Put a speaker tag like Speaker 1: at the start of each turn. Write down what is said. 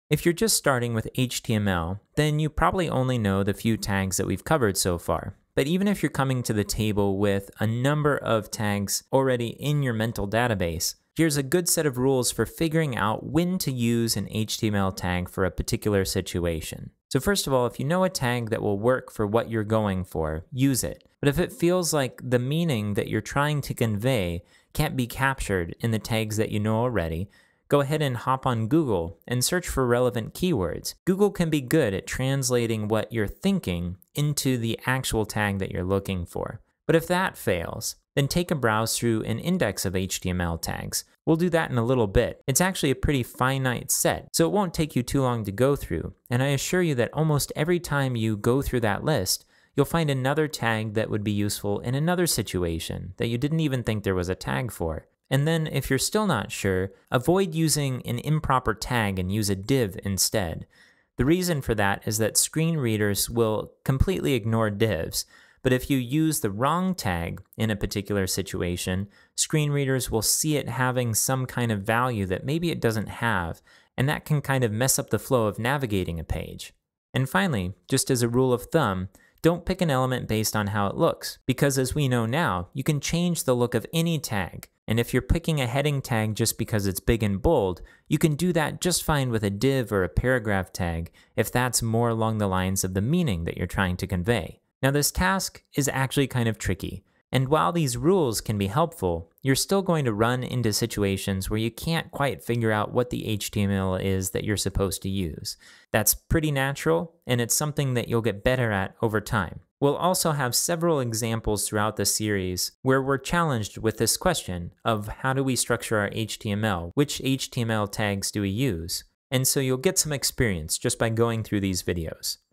Speaker 1: If you're just starting with HTML, then you probably only know the few tags that we've covered so far. But even if you're coming to the table with a number of tags already in your mental database, here's a good set of rules for figuring out when to use an HTML tag for a particular situation. So first of all, if you know a tag that will work for what you're going for, use it. But if it feels like the meaning that you're trying to convey can't be captured in the tags that you know already, go ahead and hop on Google and search for relevant keywords. Google can be good at translating what you're thinking into the actual tag that you're looking for. But if that fails, then take a browse through an index of HTML tags. We'll do that in a little bit. It's actually a pretty finite set, so it won't take you too long to go through. And I assure you that almost every time you go through that list, you'll find another tag that would be useful in another situation that you didn't even think there was a tag for. And then if you're still not sure, avoid using an improper tag and use a div instead. The reason for that is that screen readers will completely ignore divs, but if you use the wrong tag in a particular situation, screen readers will see it having some kind of value that maybe it doesn't have, and that can kind of mess up the flow of navigating a page. And finally, just as a rule of thumb, don't pick an element based on how it looks, because as we know now, you can change the look of any tag. And if you're picking a heading tag just because it's big and bold, you can do that just fine with a div or a paragraph tag if that's more along the lines of the meaning that you're trying to convey. Now this task is actually kind of tricky, and while these rules can be helpful, you're still going to run into situations where you can't quite figure out what the HTML is that you're supposed to use. That's pretty natural, and it's something that you'll get better at over time. We'll also have several examples throughout the series where we're challenged with this question of how do we structure our HTML, which HTML tags do we use? And so you'll get some experience just by going through these videos.